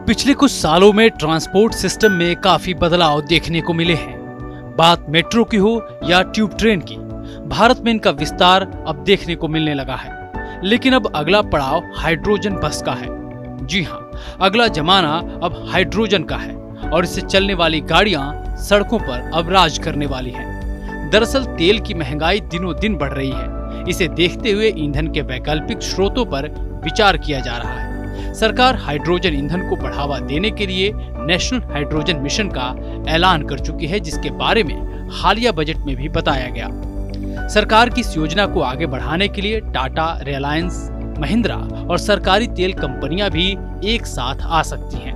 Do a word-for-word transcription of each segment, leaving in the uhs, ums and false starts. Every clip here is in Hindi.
पिछले कुछ सालों में ट्रांसपोर्ट सिस्टम में काफी बदलाव देखने को मिले हैं। बात मेट्रो की हो या ट्यूब ट्रेन की, भारत में इनका विस्तार अब देखने को मिलने लगा है। लेकिन अब अगला पड़ाव हाइड्रोजन बस का है। जी हाँ, अगला जमाना अब हाइड्रोजन का है और इससे चलने वाली गाड़ियां सड़कों पर अब राज करने वाली हैं। दरअसल तेल की महंगाई दिनों दिन बढ़ रही है। इसे देखते हुए ईंधन के वैकल्पिक स्रोतों पर विचार किया जा रहा है। सरकार हाइड्रोजन ईंधन को बढ़ावा देने के लिए नेशनल हाइड्रोजन मिशन का ऐलान कर चुकी है, जिसके बारे में हालिया बजट में भी बताया गया। सरकार की इस योजना को आगे बढ़ाने के लिए टाटा, रिलायंस, महिंद्रा और सरकारी तेल कंपनियां भी एक साथ आ सकती हैं।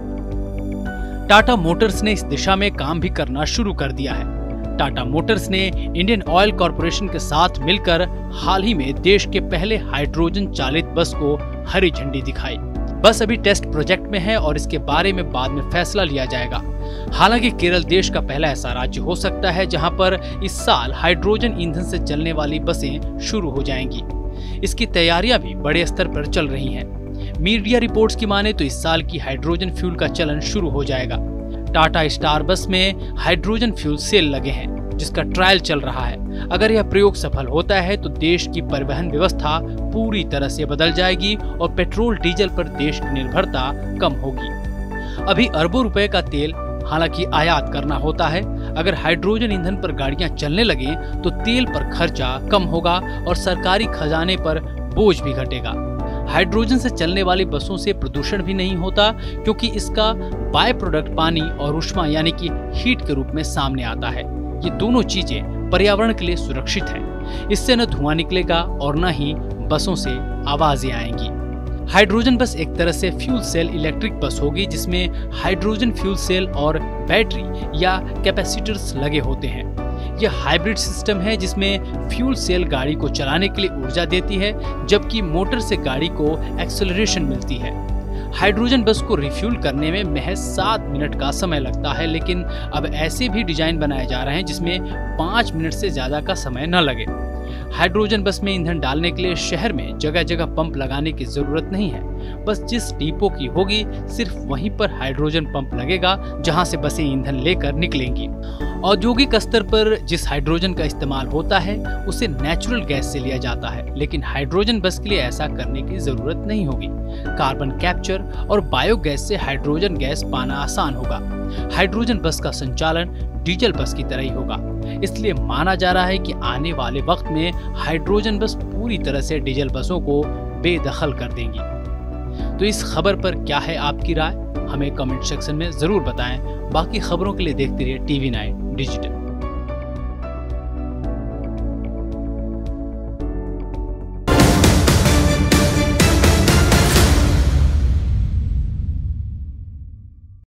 टाटा मोटर्स ने इस दिशा में काम भी करना शुरू कर दिया है। टाटा मोटर्स ने इंडियन ऑयल कॉरपोरेशन के साथ मिलकर हाल ही में देश के पहले हाइड्रोजन चालित बस को हरी झंडी दिखाई। बस अभी टेस्ट प्रोजेक्ट में है और इसके बारे में बाद में फैसला लिया जाएगा। हालांकि केरल देश का पहला ऐसा राज्य हो सकता है जहां पर इस साल हाइड्रोजन ईंधन से चलने वाली बसें शुरू हो जाएंगी। इसकी तैयारियां भी बड़े स्तर पर चल रही हैं। मीडिया रिपोर्ट्स की माने तो इस साल की हाइड्रोजन फ्यूल का चलन शुरू हो जाएगा। टाटा स्टार बस में हाइड्रोजन फ्यूल सेल लगे हैं, जिसका ट्रायल चल रहा है। अगर यह प्रयोग सफल होता है तो देश की परिवहन व्यवस्था पूरी तरह से बदल जाएगी और पेट्रोल डीजल पर देश की निर्भरता कम होगी। अभी अरबों रुपए का तेल हालांकि आयात करना होता है। अगर हाइड्रोजन ईंधन पर गाड़ियां चलने लगे तो तेल पर खर्चा कम होगा और सरकारी खजाने पर बोझ भी घटेगा। हाइड्रोजन से चलने वाली बसों से प्रदूषण भी नहीं होता, क्योंकि इसका बाय प्रोडक्ट पानी और ऊष्मा यानी कि हीट के रूप में सामने आता है। ये दोनों चीजें पर्यावरण के लिए सुरक्षित हैं। इससे न धुआं निकलेगा और न ही बसों से आवाजें आएंगी। हाइड्रोजन बस एक तरह से फ्यूल सेल इलेक्ट्रिक बस होगी, जिसमें हाइड्रोजन फ्यूल सेल और बैटरी या कैपेसिटर्स लगे होते हैं। यह हाइब्रिड सिस्टम है जिसमें फ्यूल सेल गाड़ी को चलाने के लिए ऊर्जा देती है, जबकि मोटर से गाड़ी को एक्सेलरेशन मिलती है। हाइड्रोजन बस को रिफ्यूल करने में महज सात मिनट का समय लगता है, लेकिन अब ऐसे भी डिजाइन बनाए जा रहे हैं जिसमें पाँच मिनट से ज्यादा का समय न लगे। हाइड्रोजन बस में ईंधन डालने के लिए शहर में जगह जगह पंप लगाने की जरूरत नहीं है। बस जिस डिपो की होगी सिर्फ वहीं पर हाइड्रोजन पंप लगेगा, जहां से बसें ईंधन लेकर निकलेंगी। औद्योगिक स्तर पर जिस हाइड्रोजन का इस्तेमाल होता है उसे नेचुरल गैस से लिया जाता है, लेकिन हाइड्रोजन बस के लिए ऐसा करने की जरूरत नहीं होगी। कार्बन कैप्चर और बायोगैस से हाइड्रोजन गैस पाना आसान होगा। हाइड्रोजन बस का संचालन डीजल बस की तरह ही होगा। इसलिए माना जा रहा है कि आने वाले वक्त में हाइड्रोजन बस पूरी तरह से डीजल बसों को बेदखल कर देंगी। तो इस खबर पर क्या है आपकी राय, हमें कमेंट सेक्शन में जरूर बताएं। बाकी खबरों के लिए देखते रहिए टीवी नाइन डिजिटल।